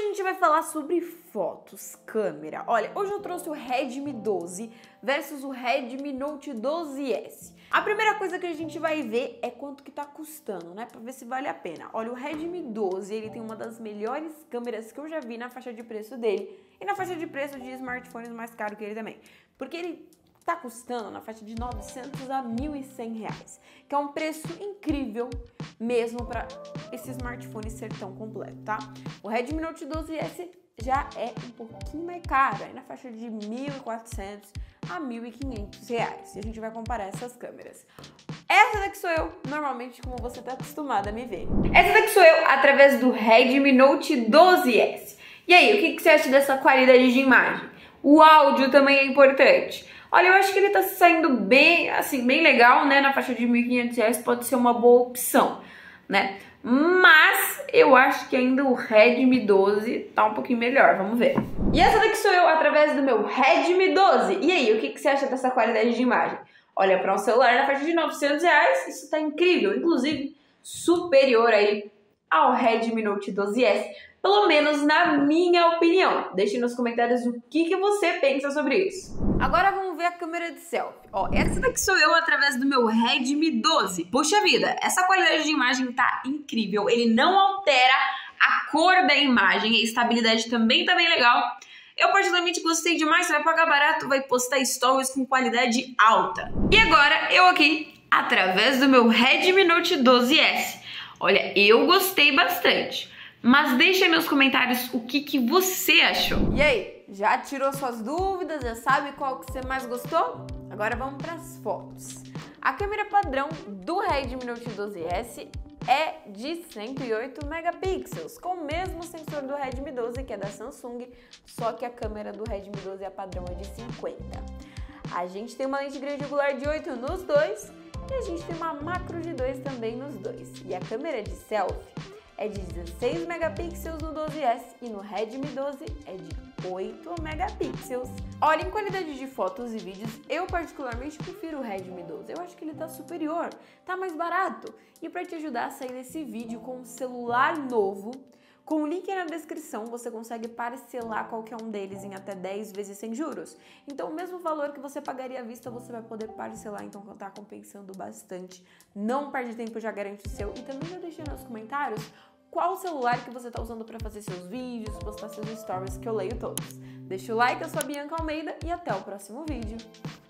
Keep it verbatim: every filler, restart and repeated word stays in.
gente vai falar sobre fotos, câmera. Olha, hoje eu trouxe o Redmi doze versus o Redmi Note doze S. A primeira coisa que a gente vai ver é quanto que tá custando, né? Pra ver se vale a pena. Olha, o Redmi doze, ele tem uma das melhores câmeras que eu já vi na faixa de preço dele. E na faixa de preço de smartphones mais caro que ele também. Porque ele tá custando na faixa de novecentos a mil e cem reais. Que é um preço incrível mesmo para esse smartphone ser tão completo, tá? O Redmi Note doze S já é um pouquinho mais caro, aí na faixa de mil e quatrocentos a mil e quinhentos reais. E a gente vai comparar essas câmeras. Essa daqui sou eu, normalmente como você tá acostumado a me ver. Essa daqui sou eu através do Redmi Note doze S. E aí, o que, que você acha dessa qualidade de imagem? O áudio também é importante. Olha, eu acho que ele tá saindo bem, assim, bem legal, né? Na faixa de mil e quinhentos reais pode ser uma boa opção, né? Mas eu acho que ainda o Redmi doze tá um pouquinho melhor, vamos ver. E essa daqui sou eu através do meu Redmi doze. E aí, o que, que você acha dessa qualidade de imagem? Olha, para um celular na faixa de novecentos reais, isso tá incrível, inclusive superior aí ao Redmi Note doze S. Pelo menos na minha opinião. Deixe nos comentários o que, que você pensa sobre isso. Agora vamos ver a câmera de selfie. Ó, essa daqui sou eu através do meu Redmi doze. Puxa vida, essa qualidade de imagem tá incrível. Ele não altera a cor da imagem. A estabilidade também tá bem legal. Eu particularmente gostei demais. Você vai pagar barato, vai postar stories com qualidade alta. E agora eu aqui através do meu Redmi Note doze S. Olha, eu gostei bastante. Mas deixa aí nos comentários o que, que você achou. E aí, já tirou suas dúvidas? Já sabe qual que você mais gostou? Agora vamos para as fotos. A câmera padrão do Redmi Note doze S é de cento e oito megapixels, com o mesmo sensor do Redmi doze, que é da Samsung, só que a câmera do Redmi doze, a padrão, é de cinquenta. A gente tem uma lente grande angular de oito nos dois e a gente tem uma macro de dois também nos dois. E a câmera de selfie é de dezesseis megapixels no doze S e no Redmi doze é de oito megapixels. Olha, em qualidade de fotos e vídeos, eu particularmente prefiro o Redmi doze. Eu acho que ele tá superior, tá mais barato. E para te ajudar a sair desse vídeo com um celular novo, com o link aí na descrição, você consegue parcelar qualquer um deles em até dez vezes sem juros. Então, o mesmo valor que você pagaria à vista, você vai poder parcelar, então tá compensando bastante. Não perde tempo, já garante o seu. E também já deixei nos comentários qual celular que você tá usando para fazer seus vídeos, postar seus stories, que eu leio todos. Deixa o like, eu sou a Bianca Almeida e até o próximo vídeo.